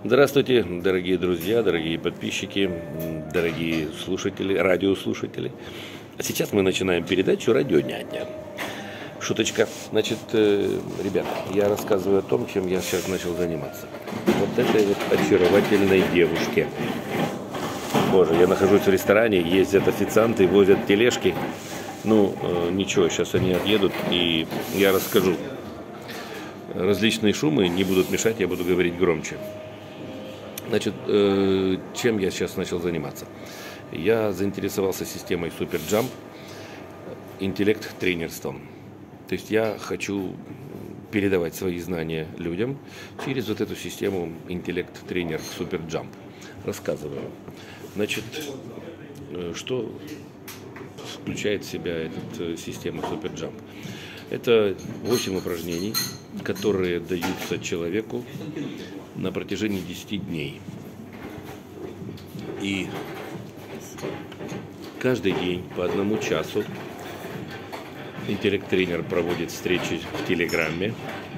Здравствуйте, дорогие друзья, дорогие подписчики, дорогие слушатели, радиослушатели. А сейчас мы начинаем передачу «Радио Няня». Шуточка. Значит, ребята, я рассказываю о том, чем я сейчас начал заниматься. Вот этой вот очаровательной девушке. Боже, я нахожусь в ресторане, ездят официанты, возят тележки. Ну, ничего, сейчас они отъедут, и я расскажу. Различные шумы не будут мешать, я буду говорить громче. Значит, чем я сейчас начал заниматься? Я заинтересовался системой SuperJump, интеллект-тренерством. То есть я хочу передавать свои знания людям через вот эту систему интеллект-тренер SuperJump. Рассказываю. Значит, что включает в себя эта система SuperJump? Это 8 упражнений, которые даются человеку на протяжении 10 дней. И каждый день по 1 часу интеллект-тренер проводит встречи в Телеграме.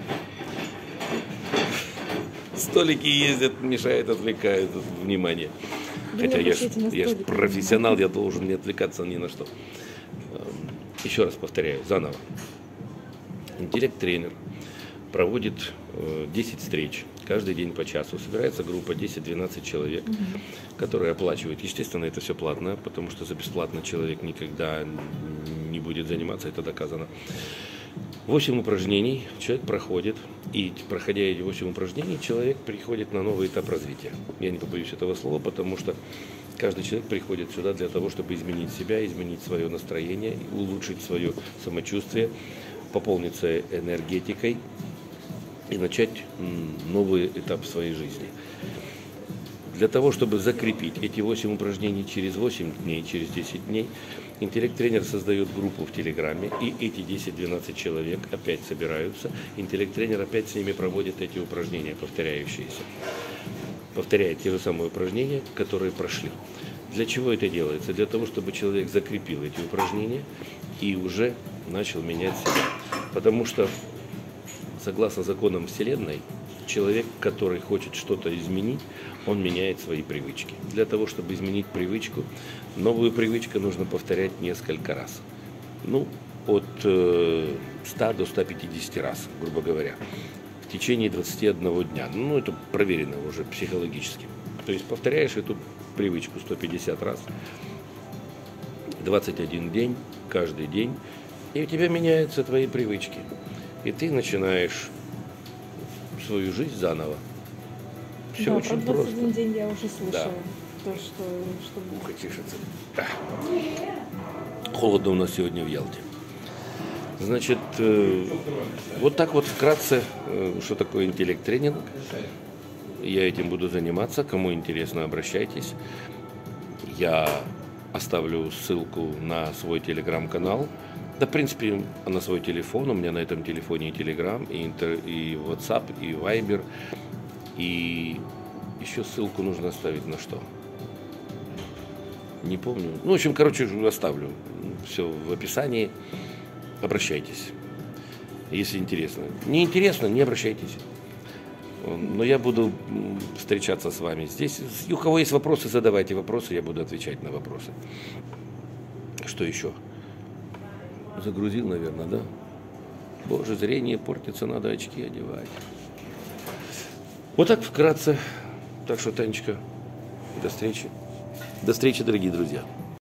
Столики ездят, мешают, отвлекают внимание. Хотя я ж профессионал, я должен не отвлекаться ни на что. Еще раз повторяю, заново. Интеллект-тренер проводит 10 встреч, каждый день по часу. Собирается группа 10-12 человек, которые оплачивают. Естественно, это все платно, потому что за бесплатно человек никогда не будет заниматься, это доказано. 8 упражнений человек проходит, и проходя эти 8 упражнений, человек приходит на новый этап развития. Я не побоюсь этого слова, потому что каждый человек приходит сюда для того, чтобы изменить себя, изменить свое настроение, улучшить свое самочувствие, пополниться энергетикой и начать новый этап в своей жизни. Для того, чтобы закрепить эти 8 упражнений через 8 дней, через 10 дней, интеллект-тренер создает группу в Телеграме, и эти 10-12 человек опять собираются. Интеллект-тренер опять с ними проводит эти упражнения, повторяющиеся. Повторяет те же самые упражнения, которые прошли. Для чего это делается? Для того, чтобы человек закрепил эти упражнения и уже начал менять себя. Потому что, согласно законам Вселенной, человек, который хочет что-то изменить, он меняет свои привычки. Для того, чтобы изменить привычку, новую привычку нужно повторять несколько раз. Ну, от 100 до 150 раз, грубо говоря, в течение 21 дня. Ну, это проверено уже психологически. То есть повторяешь эту привычку 150 раз, 21 день, каждый день, и у тебя меняются твои привычки. И ты начинаешь свою жизнь заново. Все да, очень про 21 просто. день я уже слышала. Да. То, что Ухо чешется. Да. Холодно у нас сегодня в Ялте. Значит, вот так вот вкратце, что такое интеллект-тренинг. Я этим буду заниматься. Кому интересно, обращайтесь. Я оставлю ссылку на свой телеграм-канал. Да, в принципе, на свой телефон. У меня на этом телефоне и Телеграм, и WhatsApp, и Viber. И еще ссылку нужно оставить на что? Не помню. Ну, в общем, короче, оставлю. Все в описании. Обращайтесь, если интересно. Не интересно, не обращайтесь. Но я буду встречаться с вами здесь. У кого есть вопросы, задавайте вопросы, я буду отвечать на вопросы. Что еще? Загрузил, наверное, да? Боже, зрение портится, надо очки одевать. Вот так вкратце. Так что, Танечка, до встречи. До встречи, дорогие друзья.